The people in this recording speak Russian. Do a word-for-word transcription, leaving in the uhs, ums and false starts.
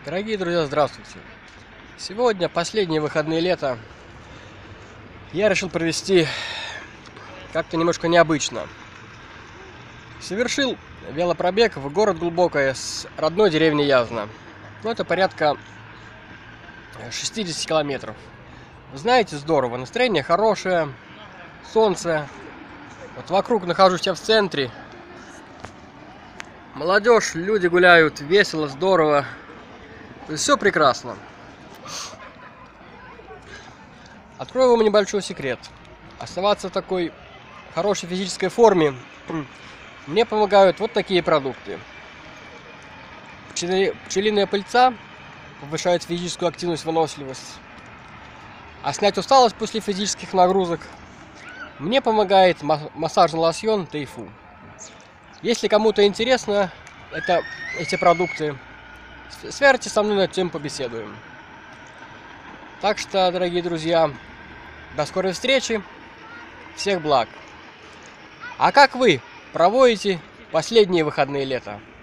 Дорогие друзья, здравствуйте! Сегодня последние выходные лета. Я решил провести как-то немножко необычно. Совершил велопробег в город Глубокое с родной деревни Язна. Ну, это порядка шестьдесят километров. Знаете, здорово, настроение хорошее, солнце. Вот вокруг нахожусь я в центре. Молодежь, люди гуляют, весело, здорово. Все прекрасно. Открою вам небольшой секрет. Оставаться в такой хорошей физической форме мне помогают вот такие продукты. Пчелиная пыльца повышает физическую активность, выносливость. А снять усталость после физических нагрузок мне помогает массажный лосьон Тайфу. Если кому-то интересно это, эти продукты, свяжитесь со мной, на эту тему побеседуем. Так что, дорогие друзья, до скорой встречи, всех благ. А как вы проводите последние выходные лета?